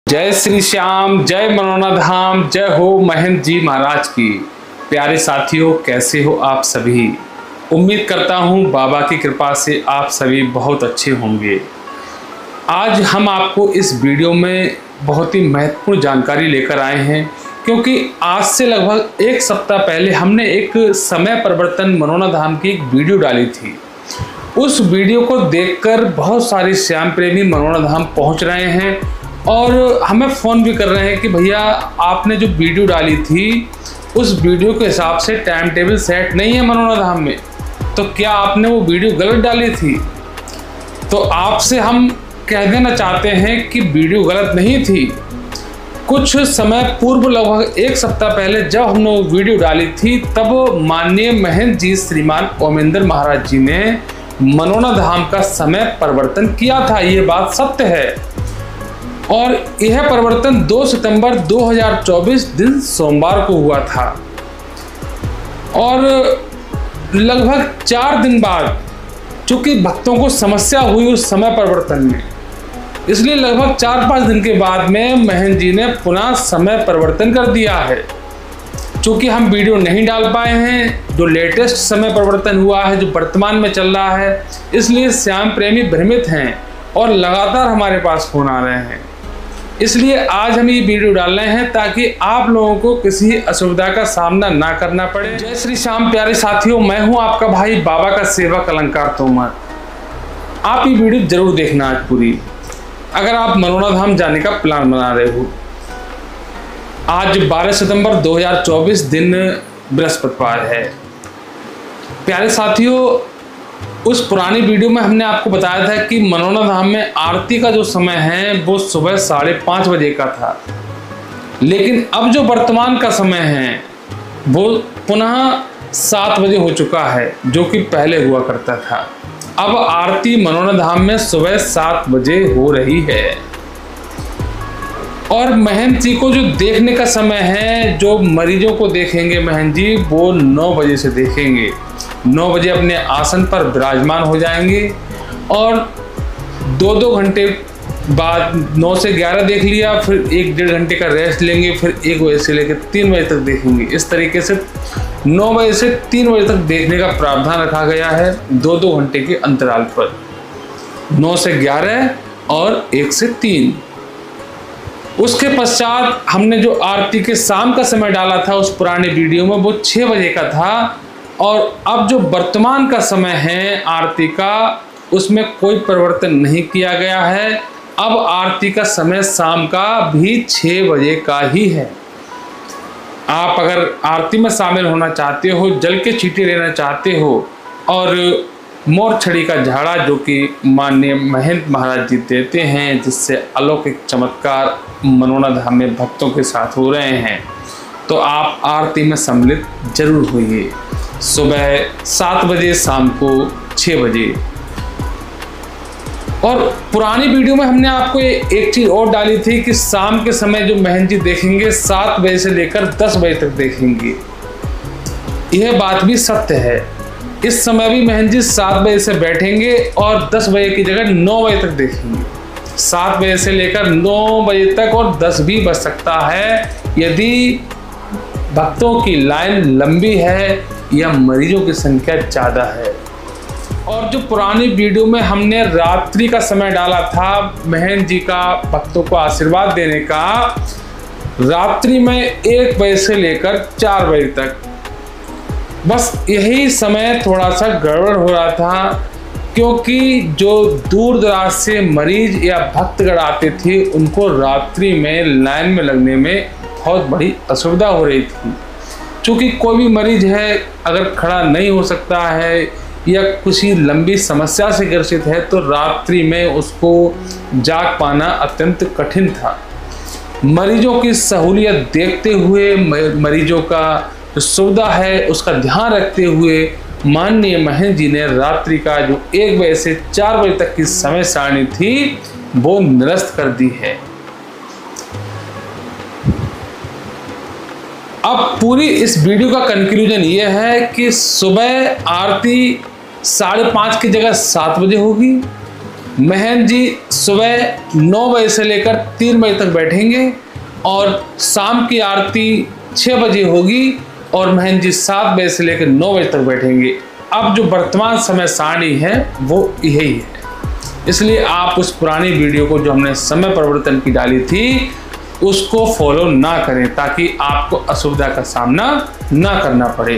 जय श्री श्याम, जय मनोना धाम, जय हो महंत जी महाराज की। प्यारे साथियों, कैसे हो आप सभी। उम्मीद करता हूँ बाबा की कृपा से आप सभी बहुत अच्छे होंगे। आज हम आपको इस वीडियो में बहुत ही महत्वपूर्ण जानकारी लेकर आए हैं, क्योंकि आज से लगभग एक सप्ताह पहले हमने एक समय परिवर्तन मनोना धाम की एक वीडियो डाली थी। उस वीडियो को देखकर बहुत सारे श्याम प्रेमी मनोना धाम पहुँच रहे हैं और हमें फ़ोन भी कर रहे हैं कि भैया आपने जो वीडियो डाली थी उस वीडियो के हिसाब से टाइम टेबल सेट नहीं है मनोना धाम में, तो क्या आपने वो वीडियो गलत डाली थी। तो आपसे हम कह देना चाहते हैं कि वीडियो गलत नहीं थी। कुछ समय पूर्व, लगभग एक सप्ताह पहले जब हमने वो वीडियो डाली थी, तब माननीय महंत जी श्रीमान ओमेंद्र महाराज जी ने मनोना धाम का समय परिवर्तन किया था। ये बात सत्य है और यह परिवर्तन 2 सितंबर 2024 दिन सोमवार को हुआ था और लगभग 4 दिन बाद, चूंकि भक्तों को समस्या हुई उस समय परिवर्तन में, इसलिए लगभग 4-5 दिन के बाद में महंत जी ने पुनः समय परिवर्तन कर दिया है। चूंकि हम वीडियो नहीं डाल पाए हैं, जो लेटेस्ट समय परिवर्तन हुआ है, जो वर्तमान में चल रहा है, इसलिए श्याम प्रेमी भ्रमित हैं और लगातार हमारे पास फोन आ रहे हैं। इसलिए आज हम ये वीडियो डाल रहे हैं ताकि आप लोगों को किसी असुविधा का सामना ना करना पड़े। जय श्री श्याम प्यारे साथियों, मैं हूं आपका भाई बाबा का सेवक अलंकार तोमर। आप ये वीडियो जरूर देखना आज पूरी, अगर आप मनोना धाम जाने का प्लान बना रहे हो। आज 12 सितंबर 2024 दिन बृहस्पतिवार है। प्यारे साथियों, उस पुरानी वीडियो में हमने आपको बताया था कि मनोना धाम में आरती का जो समय है वो सुबह 5:30 बजे का था, लेकिन अब जो वर्तमान का समय है वो पुनः 7 बजे हो चुका है, जो कि पहले हुआ करता था। अब आरती मनोना धाम में सुबह 7 बजे हो रही है और महंत जी को जो देखने का समय है, जो मरीजों को देखेंगे महंत जी, वो 9 बजे से देखेंगे। 9 बजे अपने आसन पर विराजमान हो जाएंगे और 2-2 घंटे बाद 9 से 11 देख लिया, फिर 1-1.5 घंटे का रेस्ट लेंगे, फिर 1 बजे से लेकर 3 बजे तक देखेंगे। इस तरीके से 9 बजे से 3 बजे तक देखने का प्रावधान रखा गया है, 2-2 घंटे के अंतराल पर, 9 से 11 और 1 से 3। उसके पश्चात हमने जो आरती के शाम का समय डाला था उस पुराने वीडियो में, वो 6 बजे का था और अब जो वर्तमान का समय है आरती का, उसमें कोई परिवर्तन नहीं किया गया है। अब आरती का समय शाम का भी 6 बजे का ही है। आप अगर आरती में शामिल होना चाहते हो, जल के छींटे लेना चाहते हो और मोर छड़ी का झाड़ा जो कि माननीय महंत महाराज जी देते हैं, जिससे अलौकिक चमत्कार मनोना धाम में भक्तों के साथ हो रहे हैं, तो आप आरती में सम्मिलित जरूर होइए। सुबह 7 बजे, शाम को 6 बजे। और पुरानी वीडियो में हमने आपको एक चीज और डाली थी कि शाम के समय जो महंत जी देखेंगे 7 बजे से लेकर 10 बजे तक देखेंगे। यह बात भी सत्य है। इस समय भी महंत जी 7 बजे से बैठेंगे और 10 बजे की जगह 9 बजे तक देखेंगे। 7 बजे से लेकर 9 बजे तक और 10 भी बज सकता है, यदि भक्तों की लाइन लंबी है या मरीजों की संख्या ज़्यादा है। और जो पुरानी वीडियो में हमने रात्रि का समय डाला था महंत जी का भक्तों को आशीर्वाद देने का, रात्रि में 1 बजे से लेकर 4 बजे तक, बस यही समय थोड़ा सा गड़बड़ हो रहा था, क्योंकि जो दूर दराज से मरीज या भक्तगण आते थे उनको रात्रि में लाइन में लगने में बहुत बड़ी असुविधा हो रही थी। चूँकि कोई भी मरीज है अगर खड़ा नहीं हो सकता है या किसी लंबी समस्या से ग्रसित है, तो रात्रि में उसको जाग पाना अत्यंत कठिन था। मरीजों की सहूलियत देखते हुए, मरीजों का जो सुविधा है उसका ध्यान रखते हुए माननीय महंत जी ने रात्रि का जो 1 बजे से 4 बजे तक की समय सारणी थी वो निरस्त कर दी है। अब पूरी इस वीडियो का कंक्लूजन ये है कि सुबह आरती 5:30 की जगह 7 बजे होगी महंत जी सुबह 9 बजे से लेकर 3 बजे तक बैठेंगे और शाम की आरती 6 बजे होगी और महंत जी 7 बजे से लेकर 9 बजे तक बैठेंगे। अब जो वर्तमान समय सारणी है वो यही है, इसलिए आप उस पुरानी वीडियो को जो हमने समय परिवर्तन की डाली थी उसको फॉलो ना करें ताकि आपको असुविधा का सामना ना करना पड़े।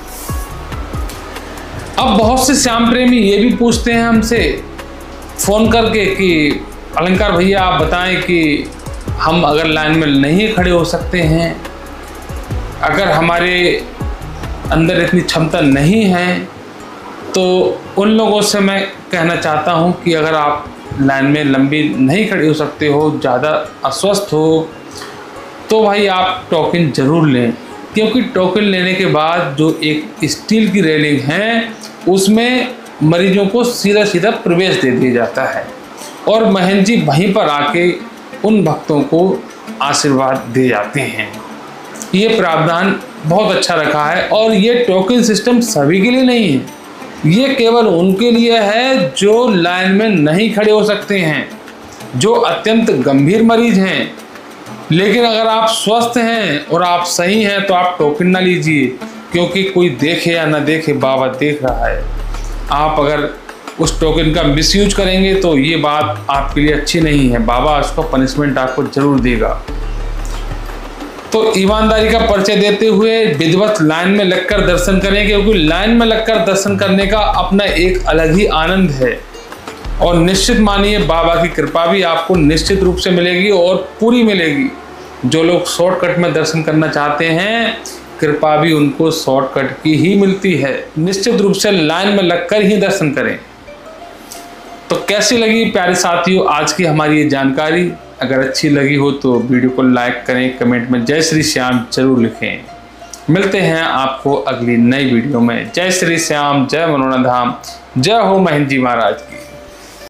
अब बहुत से श्याम प्रेमी ये भी पूछते हैं हमसे फ़ोन करके कि अलंकार भैया आप बताएं कि हम अगर लाइन में नहीं खड़े हो सकते हैं, अगर हमारे अंदर इतनी क्षमता नहीं है, तो उन लोगों से मैं कहना चाहता हूं कि अगर आप लाइन में लंबी नहीं खड़े हो सकते हो, ज़्यादा अस्वस्थ हो, तो भाई आप टोकन ज़रूर लें, क्योंकि टोकन लेने के बाद जो एक स्टील की रेलिंग है उसमें मरीजों को सीधा सीधा प्रवेश दे दिया जाता है और महंत जी वहीं पर आके उन भक्तों को आशीर्वाद दे जाते हैं। ये प्रावधान बहुत अच्छा रखा है और ये टोकन सिस्टम सभी के लिए नहीं है, ये केवल उनके लिए है जो लाइन में नहीं खड़े हो सकते हैं, जो अत्यंत गंभीर मरीज हैं। लेकिन अगर आप स्वस्थ हैं और आप सही हैं तो आप टोकन ना लीजिए, क्योंकि कोई देखे या ना देखे बाबा देख रहा है। आप अगर उस टोकन का मिसयूज करेंगे तो ये बात आपके लिए अच्छी नहीं है, बाबा उसको पनिशमेंट आपको जरूर देगा। तो ईमानदारी का परिचय देते हुए विधिवत लाइन में लगकर दर्शन करें, क्योंकि लाइन में लगकर दर्शन करने का अपना एक अलग ही आनंद है और निश्चित मानिए बाबा की कृपा भी आपको निश्चित रूप से मिलेगी और पूरी मिलेगी। जो लोग शॉर्टकट में दर्शन करना चाहते हैं, कृपा भी उनको शॉर्टकट की ही मिलती है। निश्चित रूप से लाइन में लगकर ही दर्शन करें। तो कैसी लगी प्यारे साथियों आज की हमारी ये जानकारी? अगर अच्छी लगी हो तो वीडियो को लाइक करें, कमेंट में जय श्री श्याम जरूर लिखें। मिलते हैं आपको अगली नई वीडियो में। जय श्री श्याम, जय मनोना धाम, जय हो महंत जी महाराज की।